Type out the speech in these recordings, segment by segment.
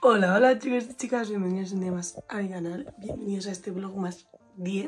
Hola, hola chicos y chicas, bienvenidos un día más a mi canal, bienvenidos a este vlog más 10.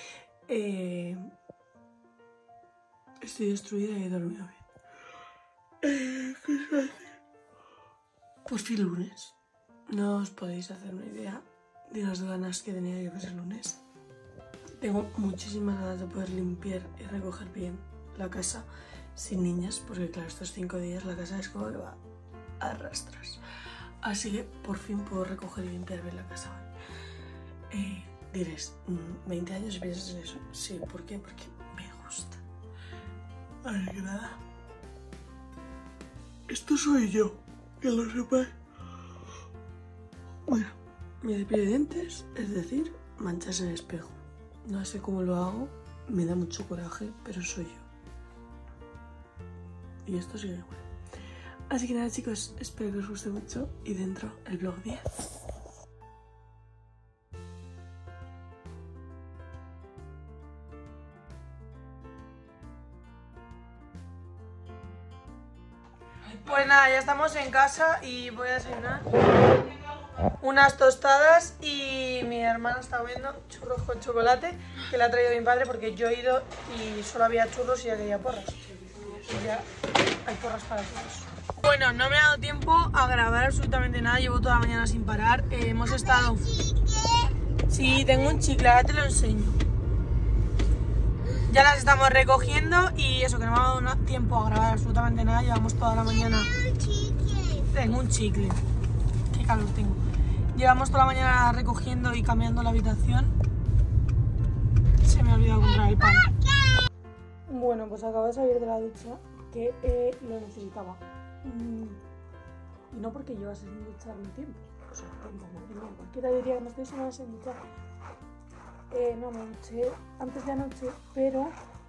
Estoy destruida y he dormido bien. ¿Qué se hace? Por fin lunes. No os podéis hacer una idea de las ganas que tenía yo que ser lunes. Tengo muchísimas ganas de poder limpiar y recoger bien la casa sin niñas, porque claro, estos 5 días la casa es como que va a rastras. Así que por fin puedo recoger y limpiar bien la casa hoy. Diréis, 20 años y piensas en eso. Sí, ¿por qué? Porque me gusta. Ay, que nada. Esto soy yo, que lo sepáis. Bueno, mi cepillo de dientes, es decir, manchas en el espejo. No sé cómo lo hago, me da mucho coraje, pero soy yo. Y esto sí que me huele. Así que nada chicos, espero que os guste mucho y dentro el vlog 10. Pues nada, ya estamos en casa y voy a desayunar unas tostadas y mi hermana está comiendo churros con chocolate que le ha traído mi padre porque yo he ido y solo había churros y ya quería porras. Y ya hay porras para todos. Bueno, no me ha dado tiempo a grabar absolutamente nada, llevo toda la mañana sin parar. Hemos estado... Sí, tengo un chicle, ahora te lo enseño. Ya las estamos recogiendo y eso, que no me ha dado tiempo a grabar absolutamente nada, llevamos toda la mañana... Tengo un chicle. Qué calor tengo. Llevamos toda la mañana recogiendo y cambiando la habitación. Se me ha olvidado comprar el pan. Bueno, pues acabo de salir de la ducha, que lo necesitaba. Y no porque llevase sin duchar un tiempo. O sea, tiempo, madre mía. Cualquiera diría que me estoy semanas sin duchar. No, me duché antes de anoche, pero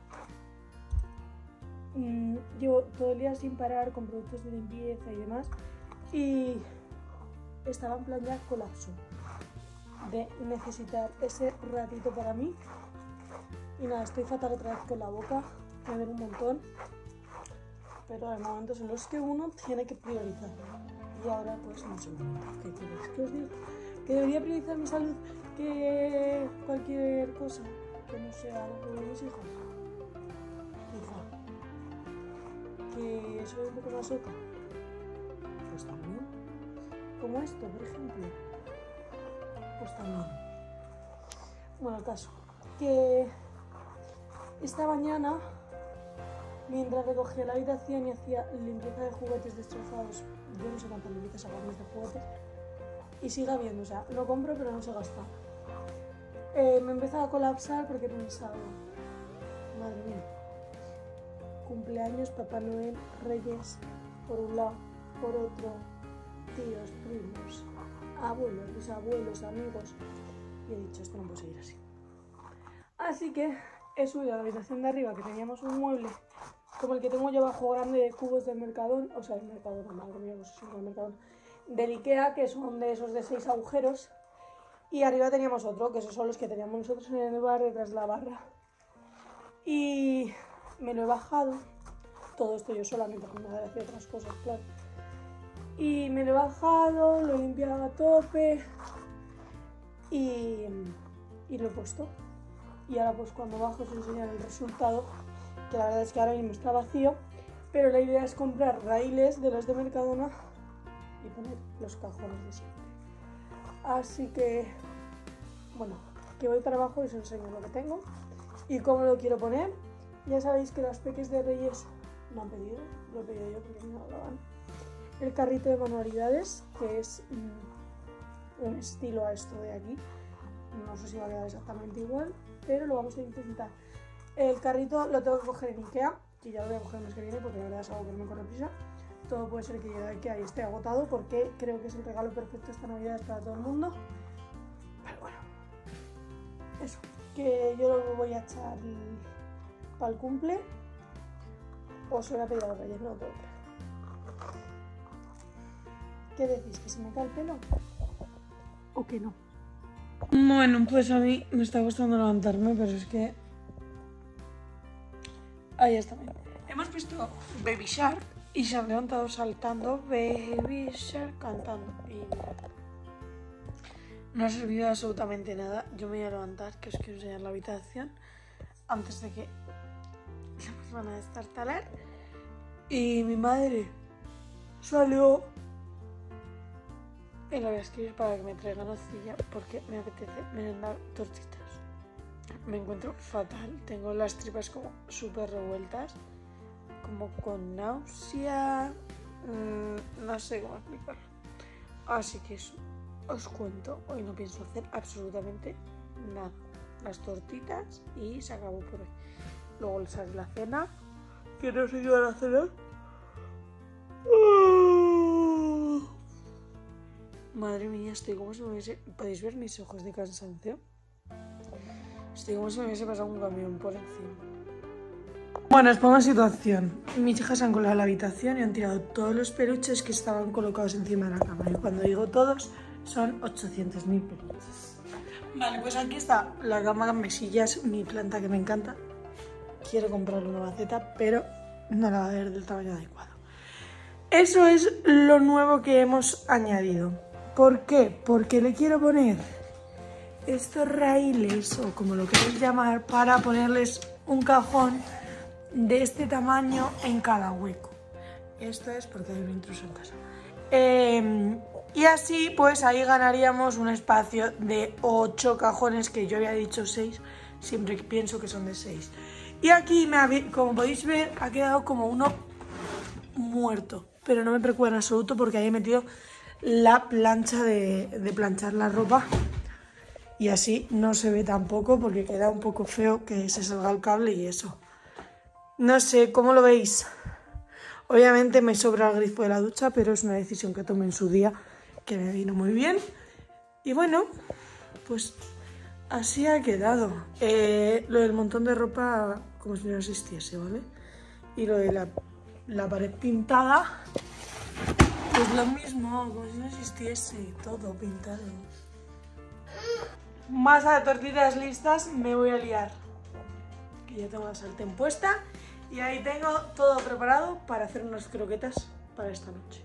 llevo todo el día sin parar con productos de limpieza y demás. Y estaba en plan ya colapso de necesitar ese ratito para mí. Y nada, estoy fatal otra vez con la boca, me duele un montón. Pero hay momentos en los que uno tiene que priorizar. Y ahora pues no sé qué queréis que os diga. Que debería priorizar mi salud que cualquier cosa que no sea lo de mis hijos. Hija. Que soy un poco más loca. Pues también. Como esto, por ejemplo. Pues también. Bueno, el caso. Que esta mañana, mientras recogía la habitación y hacía limpieza de juguetes destrozados, yo no sé cuántas limpiezas hago de juguetes, y sigue habiendo, o sea, lo compro pero no se gasta. Me empezaba a colapsar porque he pensado, madre mía, cumpleaños, Papá Noel, Reyes, por un lado, por otro, tíos, primos, abuelos, bisabuelos, amigos, y he dicho, esto no puede seguir así. Así que he subido a la habitación de arriba, que teníamos un mueble como el que tengo yo abajo, grande, de cubos del Mercadona, o sea, del Mercadona, madre mía, no sé si es del Mercadona, del Ikea, que son de esos de 6 agujeros, y arriba teníamos otro, que esos son los que teníamos nosotros en el bar detrás de la barra. Y me lo he bajado, todo esto yo sola, mientras mi madre hacía otras cosas, claro. Y me lo he bajado, lo he limpiado a tope y lo he puesto. Y ahora pues cuando bajo os enseñaré el resultado, que la verdad es que ahora mismo está vacío, pero la idea es comprar raíles de los de Mercadona y poner los cajones de siempre. Así que, bueno, que voy para abajo y os enseño lo que tengo y cómo lo quiero poner. Ya sabéis que las peques de Reyes me han pedido, lo he pedido yo porque me lo daban. El carrito de manualidades, que es un estilo a esto de aquí. No sé si va a quedar exactamente igual, pero lo vamos a intentar. El carrito lo tengo que coger en Ikea, que ya lo voy a coger el mes que viene porque la verdad es algo que no me corre prisa. Todo puede ser que llegue de Ikea y esté agotado porque creo que es el regalo perfecto esta Navidad para todo el mundo. Pero bueno, eso, que yo lo voy a echar para el cumple o se lo voy a pedir a los Reyes, no tengo otra. ¿Qué decís? ¿Que se me cae el pelo? ¿O que no? Bueno, pues a mí me está costando levantarme, pero es que... Ahí está. Hemos puesto Baby Shark y se han levantado saltando Baby Shark cantando. Y no ha servido absolutamente nada. Yo me voy a levantar, que os quiero enseñar la habitación antes de que nos van a destartalar. Y mi madre salió y la voy a escribir para que me traiga nocilla porque me apetece merendar tortitas. Me encuentro fatal, tengo las tripas como súper revueltas, como con náusea, no sé cómo explicarlo. Así que eso, os cuento, hoy no pienso hacer absolutamente nada. Las tortitas y se acabó por hoy. Luego les haré la cena, que no sé qué van a cenar. Madre mía, estoy como si me hubiese... ¿Podéis ver mis ojos de cansancio? Estoy como si me hubiese pasado un camión por encima. Bueno, os pongo en situación. Mis hijas han colado la habitación y han tirado todos los peluches que estaban colocados encima de la cama. Y cuando digo todos, son 800.000 peluches. Vale, pues aquí está la cama con mesillas, mi planta que me encanta. Quiero comprarle una maceta, pero no la va a ver del tamaño adecuado. Eso es lo nuevo que hemos añadido. ¿Por qué? Porque le quiero poner estos raíles, o como lo queréis llamar, para ponerles un cajón de este tamaño en cada hueco. Esto es porque hay un intruso en casa. Y así pues ahí ganaríamos un espacio de 8 cajones, que yo había dicho 6, siempre pienso que son de 6. Y aquí, como podéis ver, ha quedado como uno muerto, pero no me preocupa en absoluto porque ahí he metido la plancha de planchar la ropa y así no se ve tampoco porque queda un poco feo que se salga el cable y eso. No sé, ¿cómo lo veis? Obviamente me sobra el grifo de la ducha, pero es una decisión que tomé en su día que me vino muy bien. Y bueno, pues así ha quedado. Lo del montón de ropa como si no existiese, ¿vale? Y lo de la pared pintada, pues lo mismo, como si no existiese, todo pintado. Masa de tortitas listas, me voy a liar. Que ya tengo la sartén puesta y ahí tengo todo preparado para hacer unas croquetas para esta noche.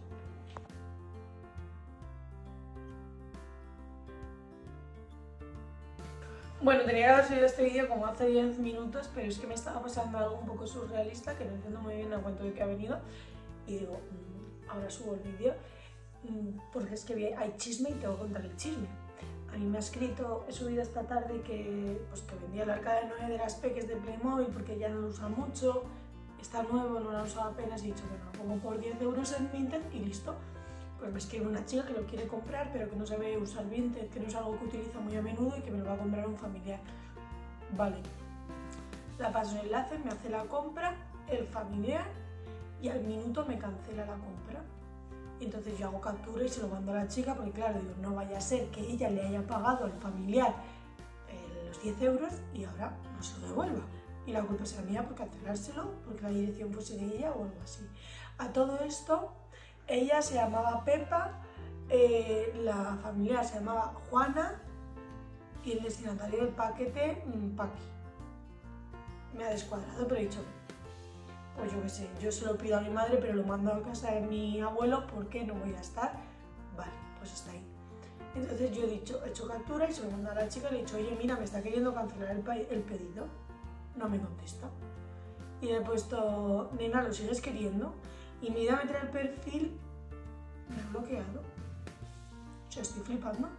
Bueno, tenía que haber subido este vídeo como hace 10 minutos, pero es que me estaba pasando algo un poco surrealista que no entiendo muy bien a cuánto de qué ha venido. Y digo, ahora subo el vídeo porque es que hay chisme y tengo que contar el chisme. A mí me ha escrito, he subido esta tarde que vendía el arcade 9 de las peques de Playmobil porque ya no lo usa mucho, está nuevo, no lo ha usado apenas y he dicho, bueno, lo pongo por 10 euros en Vinted y listo. Pues me escribe una chica que lo quiere comprar pero que no sabe usar Vinted, que no es algo que utiliza muy a menudo y que me lo va a comprar un familiar. Vale, la paso el enlace, me hace la compra, el familiar y al minuto me cancela la compra. Y entonces yo hago captura y se lo mando a la chica porque claro, digo, no vaya a ser que ella le haya pagado al familiar los 10 euros y ahora no se lo devuelva. Y la culpa será mía por cancelárselo, porque la dirección fuese de ella o algo así. A todo esto, ella se llamaba Pepa, la familiar se llamaba Juana y el destinatario del paquete, Paqui. Me ha descuadrado, pero he dicho, pues yo qué sé, yo se lo pido a mi madre, pero lo mando a casa de mi abuelo porque no voy a estar. Vale, pues está ahí. Entonces yo he hecho captura y se lo mando a la chica y le he dicho, oye, mira, me está queriendo cancelar el pedido. No me contesta. Y le he puesto, nena, ¿lo sigues queriendo? Y me he ido a meter el perfil, me ha bloqueado. O sea, estoy flipando.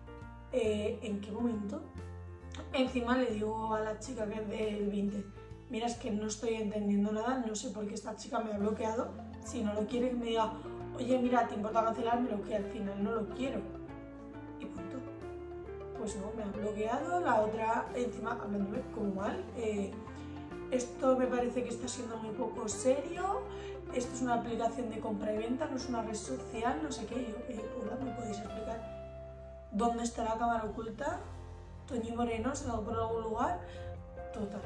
¿En qué momento? Encima le digo a la chica que es del Vinted, mira, es que no estoy entendiendo nada, no sé por qué esta chica me ha bloqueado. Si no lo quiere, que me diga, oye, mira, ¿te importa cancelármelo? Que al final no lo quiero. Y punto. Pues no, me ha bloqueado. La otra, encima, hablándome como mal. Esto me parece que está siendo muy poco serio. Esto es una aplicación de compra y venta, no es una red social, no sé qué. Yo, hola, ¿me podéis explicar dónde está la cámara oculta? Toñi Moreno, ¿se ha por algún lugar? Total.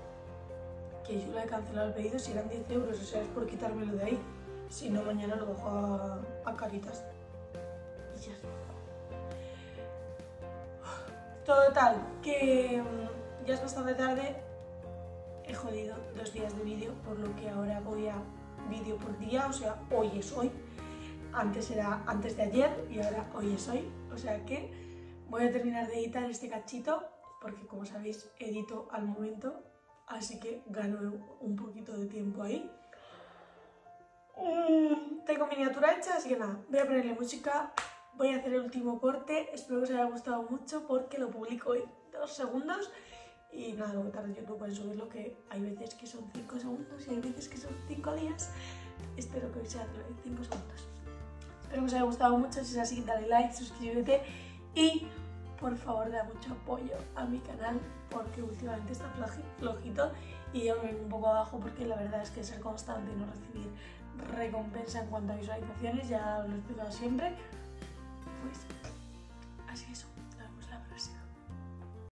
Que yo le he cancelado el pedido si eran 10 euros, o sea, es por quitármelo de ahí. Si no, mañana lo dejo a Caritas. Y ya está. Total, que ya es bastante tarde. He jodido 2 días de vídeo, por lo que ahora voy a vídeo por día, o sea, hoy es hoy. Antes era antes de ayer y ahora hoy es hoy. O sea que voy a terminar de editar este cachito porque, como sabéis, edito al momento, así que gano un poquito de tiempo ahí. Tengo miniatura hecha, así que nada, voy a ponerle música, voy a hacer el último corte. Espero que os haya gustado mucho porque lo publico en 2 segundos. Y nada, luego tarde YouTube en subirlo, que hay veces que son 5 segundos y hay veces que son 5 días. Espero que hoy sea 5 segundos. Espero que os haya gustado mucho. Si es así, dale like, suscríbete y por favor da mucho apoyo a mi canal porque últimamente está flojito y yo me vengo un poco abajo porque la verdad es que ser constante y no recibir recompensa en cuanto a visualizaciones, ya lo he explicado siempre, pues así es.